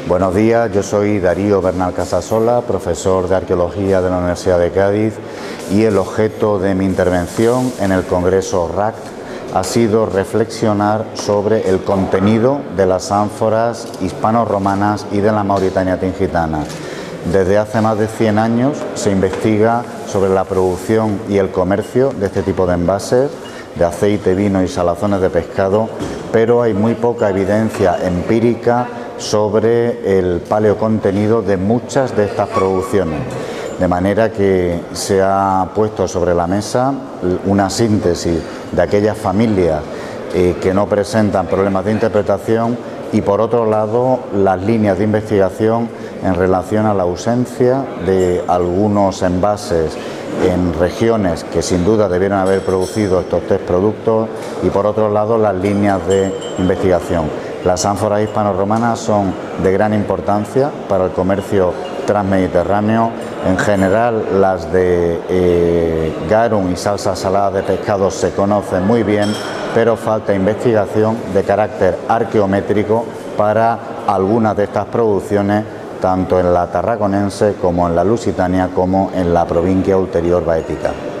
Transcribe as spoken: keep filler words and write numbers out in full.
Buenos días, yo soy Darío Bernal Casasola, profesor de Arqueología de la Universidad de Cádiz, y el objeto de mi intervención en el Congreso R A C T ha sido reflexionar sobre el contenido de las ánforas hispano-romanas y de la Mauritania tingitana. Desde hace más de cien años se investiga sobre la producción y el comercio de este tipo de envases, de aceite, vino y salazones de pescado, pero hay muy poca evidencia empírica sobre el paleocontenido de muchas de estas producciones. De manera que se ha puesto sobre la mesa una síntesis de aquellas familias eh, que no presentan problemas de interpretación y, por otro lado, las líneas de investigación en relación a la ausencia de algunos envases en regiones que sin duda debieron haber producido estos tres productos y, por otro lado, las líneas de investigación. Las ánforas hispano-romanas son de gran importancia para el comercio transmediterráneo. En general, las de eh, garum y salsa salada de pescado se conocen muy bien, pero falta investigación de carácter arqueométrico para algunas de estas producciones, tanto en la tarraconense como en la lusitania como en la provincia ulterior baética.